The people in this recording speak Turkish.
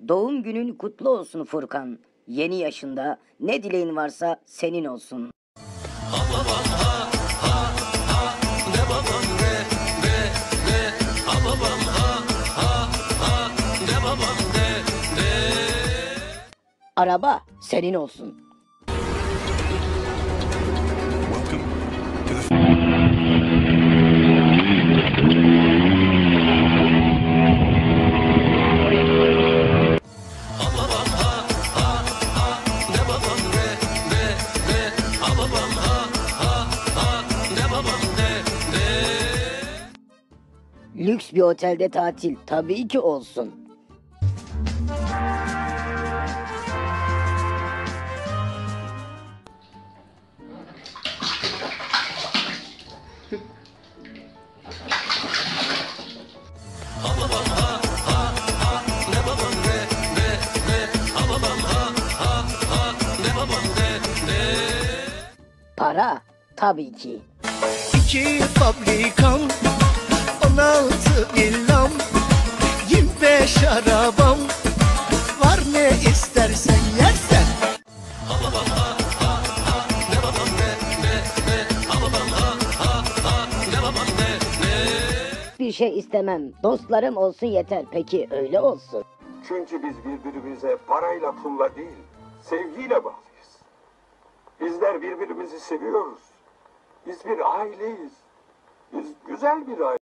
Doğum günün kutlu olsun Furkan. Yeni yaşında ne dileğin varsa senin olsun. Araba senin olsun. Lüks bir otelde tatil tabii ki olsun. Para tabii ki. 2 fabrikam, 16 villam, 25 arabam, var ne istersen yersen. Bir şey istemem. Dostlarım olsun yeter. Peki öyle olsun. Çünkü biz birbirimize parayla pulla değil, sevgiyle bağlıyız. Bizler birbirimizi seviyoruz. Biz bir aileyiz. Biz güzel bir aile.